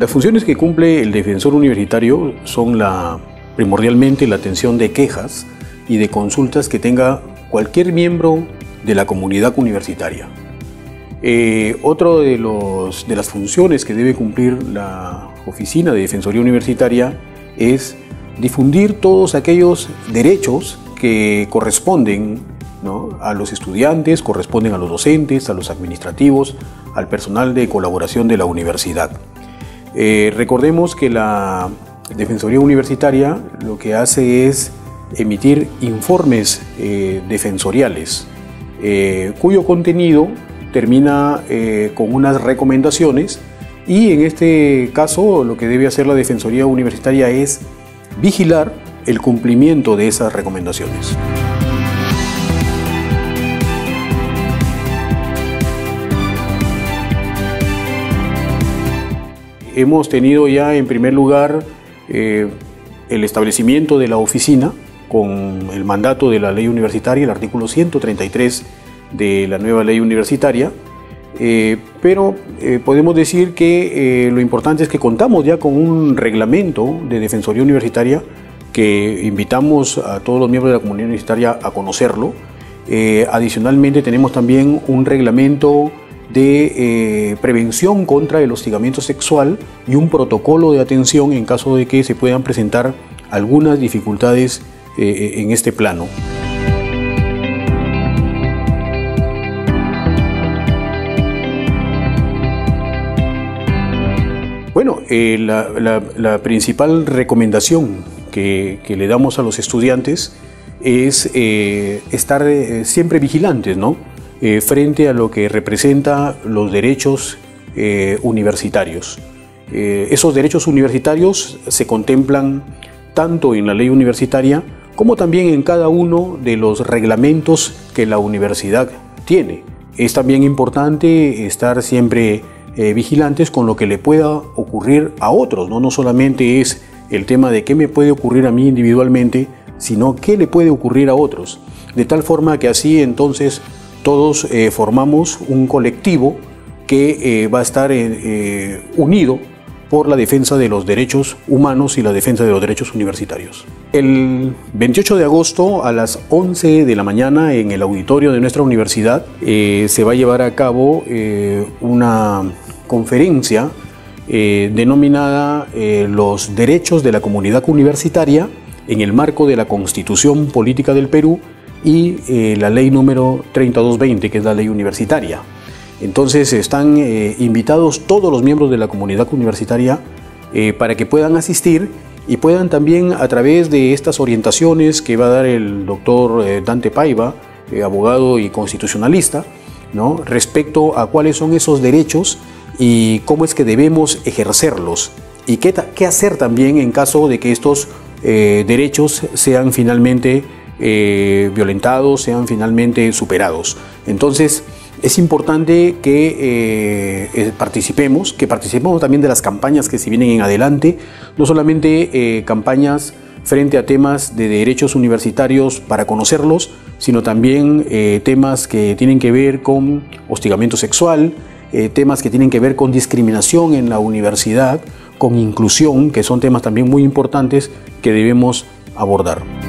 Las funciones que cumple el defensor universitario son primordialmente la atención de quejas y de consultas que tenga cualquier miembro de la comunidad universitaria. Otro de las funciones que debe cumplir la Oficina de Defensoría Universitaria es difundir todos aquellos derechos que corresponden, ¿no?, a los estudiantes, corresponden a los docentes, a los administrativos, al personal de colaboración de la universidad. Recordemos que la Defensoría Universitaria lo que hace es emitir informes defensoriales, cuyo contenido termina con unas recomendaciones, y en este caso lo que debe hacer la Defensoría Universitaria es vigilar el cumplimiento de esas recomendaciones. Hemos tenido ya en primer lugar el establecimiento de la oficina con el mandato de la ley universitaria, el artículo 133 de la nueva ley universitaria, pero podemos decir que lo importante es que contamos ya con un reglamento de defensoría universitaria que invitamos a todos los miembros de la comunidad universitaria a conocerlo. Adicionalmente tenemos también un reglamento de prevención contra el hostigamiento sexual y un protocolo de atención en caso de que se puedan presentar algunas dificultades en este plano. Bueno, la principal recomendación que le damos a los estudiantes es estar siempre vigilantes, ¿no?, frente a lo que representa los derechos universitarios. Esos derechos universitarios se contemplan tanto en la ley universitaria como también en cada uno de los reglamentos que la universidad tiene. Es también importante estar siempre vigilantes con lo que le pueda ocurrir a otros, ¿no? No solamente es el tema de qué me puede ocurrir a mí individualmente, sino qué le puede ocurrir a otros. De tal forma que así entonces todos formamos un colectivo que va a estar unido por la defensa de los derechos humanos y la defensa de los derechos universitarios. El 28 de agosto a las 11 de la mañana en el auditorio de nuestra universidad se va a llevar a cabo una conferencia denominada Los derechos de la comunidad universitaria en el marco de la Constitución Política del Perú y la ley número 3220, que es la ley universitaria. Entonces están invitados todos los miembros de la comunidad universitaria para que puedan asistir y puedan también, a través de estas orientaciones que va a dar el doctor Dante Paiva, abogado y constitucionalista, ¿no?, respecto a cuáles son esos derechos y cómo es que debemos ejercerlos y qué hacer también en caso de que estos derechos sean finalmente violentados, sean finalmente superados. Entonces es importante que participemos también de las campañas que se vienen en adelante, no solamente campañas frente a temas de derechos universitarios para conocerlos, sino también temas que tienen que ver con hostigamiento sexual, temas que tienen que ver con discriminación en la universidad, con inclusión, que son temas también muy importantes que debemos abordar.